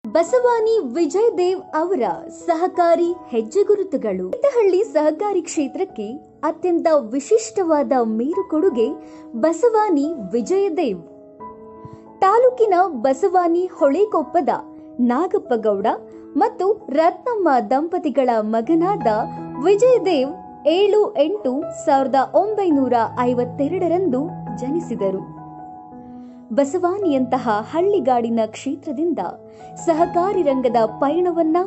ಬಸವಾನಿ ವಿಜಯ್ ದೇವ್ ಅವರ ಸಹಕಾರಿ ಹೆಜ್ಜೆಗುರುತುಗಳು. ತೀರ್ಥಹಳ್ಳಿ ಸಹಕಾರಿ ಕ್ಷೇತ್ರಕ್ಕೆ ಅತ್ಯಂತ ವಿಶಿಷ್ಟವಾದ ಮೇರು ಕೊಡುಗೆ ಬಸವಾನಿ ವಿಜಯ್ ದೇವ್. ತಾಲೂಕಿನ ಬಸವಾನಿ ಹೊಳೆಕೊಪ್ಪದ ನಾಗಪ್ಪಗೌಡ ಮತ್ತು ರತ್ನಮ್ಮ ದಂಪತಿಗಳ ಮಗನಾದ ವಿಜಯ್ ದೇವ್ 7-8-1952 ಜನಿಸಿದರು. ಬಸವಾನಿಯಂತಹ ಹಳ್ಳಿಗಾಡಿನ ಕ್ಷೇತ್ರದಿಂದ ಸಹಕಾರಿ ರಂಗದ ಪಯಣವನ್ನ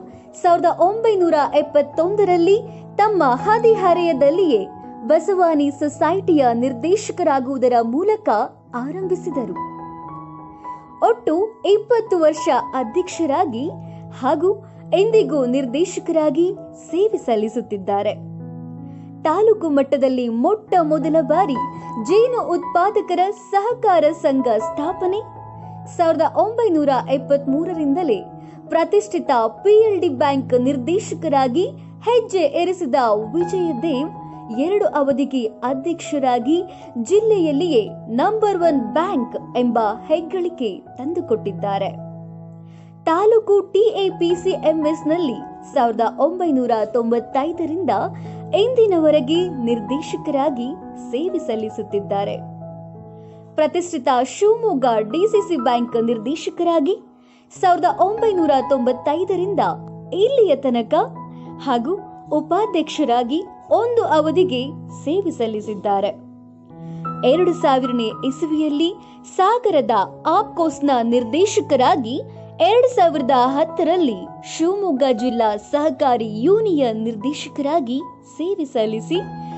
1971 ತಮ್ಮ ಹದಿಹರೆಯದಲ್ಲಿಯೇ ಬಸವಾನಿ ಸೊಸೈಟಿಯ ನಿರ್ದೇಶಕರಾಗುವುದರ ಮೂಲಕ ಆರಂಭಿಸಿದರು. ಒಟ್ಟು 20 ವರ್ಷ ಅಧ್ಯಕ್ಷರಾಗಿ ಹಾಗೂ ಇಂದಿಗೂ ನಿರ್ದೇಶಕರಾಗಿ ಸೇವೆ ಸಲ್ಲಿಸುತ್ತಿದ್ದಾರೆ. ತಾಲೂಕು ಮಟ್ಟದಲ್ಲಿ ಮೊಟ್ಟ ಮೊದಲ ಬಾರಿ ಜೇನು ಉತ್ಪಾದಕರ ಸಹಕಾರ ಸಂಘ ಸ್ಥಾಪನೆ, 1973 ಪ್ರತಿಷ್ಠಿತ ಪಿಎಲ್ಡಿ ಬ್ಯಾಂಕ್ ನಿರ್ದೇಶಕರಾಗಿ ಹೆಜ್ಜೆ ಇರಿಸಿದ ವಿಜಯ ದೇವ್ 2 ಅವಧಿಗೆ ಅಧ್ಯಕ್ಷರಾಗಿ ಜಿಲ್ಲೆಯಲ್ಲಿಯೇ ನಂಬರ್ 1 ಬ್ಯಾಂಕ್ ಎಂಬ ಹೆಗ್ಗಳಿಕೆ ತಂದುಕೊಟ್ಟಿದ್ದಾರೆ. ತಾಲೂಕು TAPCMSನಲ್ಲಿ 1995 ಇಂದಿನವರೆಗೆ ನಿರ್ದೇಶಕರಾಗಿ ಸೇವೆ ಸಲ್ಲಿಸುತ್ತಿದ್ದಾರೆ. ಪ್ರತಿಷ್ಠಿತ ಶಿವಮೊಗ್ಗ DCC ಬ್ಯಾಂಕ್ ನಿರ್ದೇಶಕರಾಗಿ 1995 ಇಲ್ಲಿಯ ತನಕ ಹಾಗೂ ಉಪಾಧ್ಯಕ್ಷರಾಗಿ 1 ಅವಧಿಗೆ ಸೇವೆ ಸಲ್ಲಿಸಿದ್ದಾರೆ. 2000ನೇ ಇಸವಿಯಲ್ಲಿ ಸಾಗರದ ಆಪ್ಕೋಸ್ನ ನಿರ್ದೇಶಕರಾಗಿ 2010 ಶಿವಮೊಗ್ಗ ಜಿಲ್ಲಾ ಸಹಕಾರಿ ಯೂನಿಯನ್ ನಿರ್ದೇಶಕರಾಗಿ ಸೇವೆ ಸಲ್ಲಿಸಿ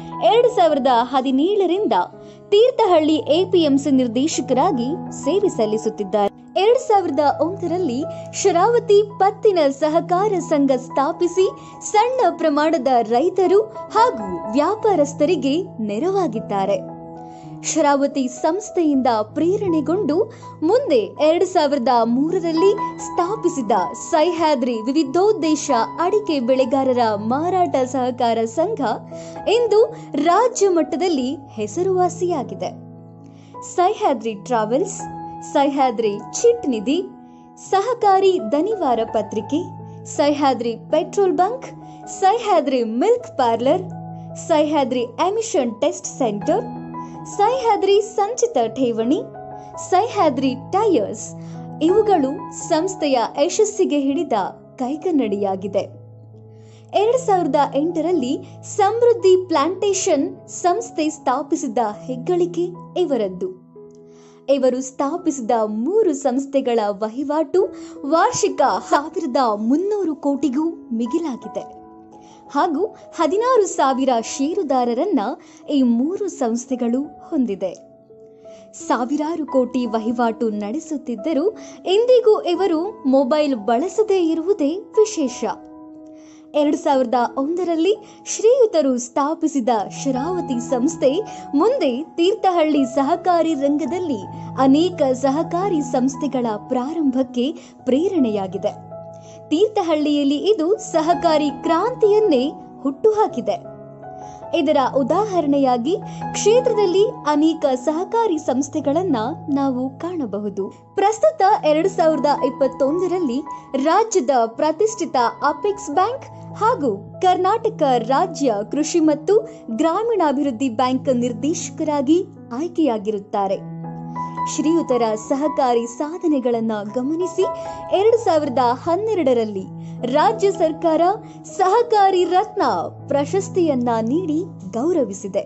2017 ತೀರ್ಥಹಳ್ಳಿ APMC ನಿರ್ದೇಶಕರಾಗಿ ಸೇವೆ ಸಲ್ಲಿಸುತ್ತಿದ್ದಾರೆ. 2001 ಶರಾವತಿ ಪತ್ತಿನ ಸಹಕಾರ ಸಂಘ ಸ್ಥಾಪಿಸಿ ಸಣ್ಣ ಪ್ರಮಾಣದ ರೈತರು ಹಾಗೂ ವ್ಯಾಪಾರಸ್ಥರಿಗೆ ನೆರವಾಗಿದ್ದಾರೆ. ಶರಾವತಿ ಸಂಸ್ಥೆಯಿಂದ ಪ್ರೇರಣೆಗೊಂಡು ಮುಂದೆ 2003 ಸ್ಥಾಪಿಸಿದ ಸಹ್ಯಾದ್ರಿ ವಿವಿಧೋದ್ದೇಶ ಅಡಿಕೆ ಬೆಳೆಗಾರರ ಮಾರಾಟ ಸಹಕಾರ ಸಂಘ ಇಂದು ರಾಜ್ಯ ಮಟ್ಟದಲ್ಲಿ ಹೆಸರುವಾಸಿಯಾಗಿದೆ. ಸಹ್ಯಾದ್ರಿ ಟ್ರಾವೆಲ್ಸ್, ಸಹ್ಯಾದ್ರಿ ಚಿಟ್ ನಿಧಿ, ಸಹಕಾರಿ ದನಿವಾರ ಪತ್ರಿಕೆ, Sahyadri petrol bunk, Sahyadri milk parlour, Sahyadri emission test centre, Sahyadri ಸಂಚಿತ ಠೇವಣಿ, ಸಹ್ಯಾದ್ರಿ ಟೈರ್ಸ್ ಇವುಗಳು ಸಂಸ್ಥೆಯ ಯಶಸ್ಸಿಗೆ ಹಿಡಿದ ಕೈಗನ್ನಡಿಯಾಗಿದೆ. 2008 ಸಮೃದ್ಧಿ ಪ್ಲಾಂಟೇಶನ್ ಸಂಸ್ಥೆ ಸ್ಥಾಪಿಸಿದ ಹೆಗ್ಗಳಿಕೆ ಇವರದ್ದು. ಇವರು ಸ್ಥಾಪಿಸಿದ 3 ಸಂಸ್ಥೆಗಳ ವಹಿವಾಟು ವಾರ್ಷಿಕ 1300 ಕೋಟಿಗೂ ಮಿಗಿಲಾಗಿದೆ ಹಾಗೂ 16,000 ಷೇರುದಾರರನ್ನ ಈ 3 ಸಂಸ್ಥೆಗಳು ಹೊಂದಿದೆ. ಸಾವಿರಾರು ಕೋಟಿ ವಹಿವಾಟು ನಡೆಸುತ್ತಿದ್ದರೂ ಇಂದಿಗೂ ಇವರು ಮೊಬೈಲ್ ಬಳಸದೇ ಇರುವುದೇ ವಿಶೇಷ. 2001 ಶ್ರೀಯುತರು ಸ್ಥಾಪಿಸಿದ ಶರಾವತಿ ಸಂಸ್ಥೆ ಮುಂದೆ ತೀರ್ಥಹಳ್ಳಿ ಸಹಕಾರಿ ರಂಗದಲ್ಲಿ ಅನೇಕ ಸಹಕಾರಿ ಸಂಸ್ಥೆಗಳ ಪ್ರಾರಂಭಕ್ಕೆ ಪ್ರೇರಣೆಯಾಗಿದೆ. ತೀರ್ಥಹಳ್ಳಿಯಲ್ಲಿ ಇದು ಸಹಕಾರಿ ಕ್ರಾಂತಿಯನ್ನೇ ಹುಟ್ಟುಹಾಕಿದೆ. ಇದರ ಉದಾಹರಣೆಯಾಗಿ ಕ್ಷೇತ್ರದಲ್ಲಿ ಅನೇಕ ಸಹಕಾರಿ ಸಂಸ್ಥೆಗಳನ್ನ ನಾವು ಕಾಣಬಹುದು. ಪ್ರಸ್ತುತ 2021 ರಾಜ್ಯದ ಪ್ರತಿಷ್ಠಿತ ಅಪೆಕ್ಸ್ ಬ್ಯಾಂಕ್ ಹಾಗೂ ಕರ್ನಾಟಕ ರಾಜ್ಯ ಕೃಷಿ ಮತ್ತು ಗ್ರಾಮೀಣಾಭಿವೃದ್ಧಿ ಬ್ಯಾಂಕ್ ನಿರ್ದೇಶಕರಾಗಿ ಆಯ್ಕೆಯಾಗಿರುತ್ತಾರೆ. ಶ್ರೀಯುತರ ಸಹಕಾರಿ ಸಾಧನೆಗಳನ್ನು ಗಮನಿಸಿ 2012 ರಾಜ್ಯ ಸರ್ಕಾರ ಸಹಕಾರಿ ರತ್ನ ಪ್ರಶಸ್ತಿಯನ್ನ ನೀಡಿ ಗೌರವಿಸಿದೆ.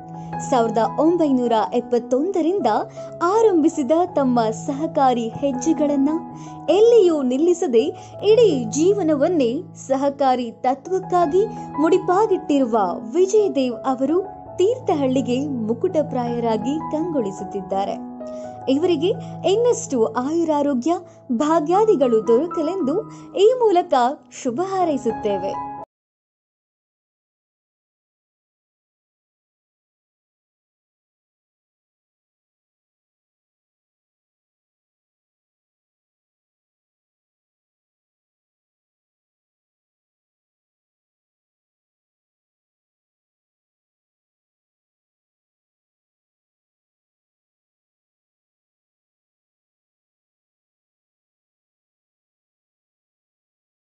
1971 ಆರಂಭಿಸಿದ ತಮ್ಮ ಸಹಕಾರಿ ಹೆಜ್ಜೆಗಳನ್ನ ಎಲ್ಲಿಯೂ ನಿಲ್ಲಿಸದೆ ಇಡೀ ಜೀವನವನ್ನೇ ಸಹಕಾರಿ ತತ್ವಕ್ಕಾಗಿ ಮುಡಿಪಾಗಿಟ್ಟಿರುವ ವಿಜಯ್ ದೇವ್ ಅವರು ತೀರ್ಥಹಳ್ಳಿಗೆ ಮುಕುಟಪ್ರಾಯರಾಗಿ ಕಂಗೊಳಿಸುತ್ತಿದ್ದಾರೆ. ಇವರಿಗೆ ಇನ್ನಷ್ಟು ಆಯುರಾರೋಗ್ಯ ಭಾಗ್ಯಾದಿಗಳು ದೊರಕಲೆಂದು ಈ ಮೂಲಕ ಶುಭ ಹಾರೈಸುತ್ತೇವೆ.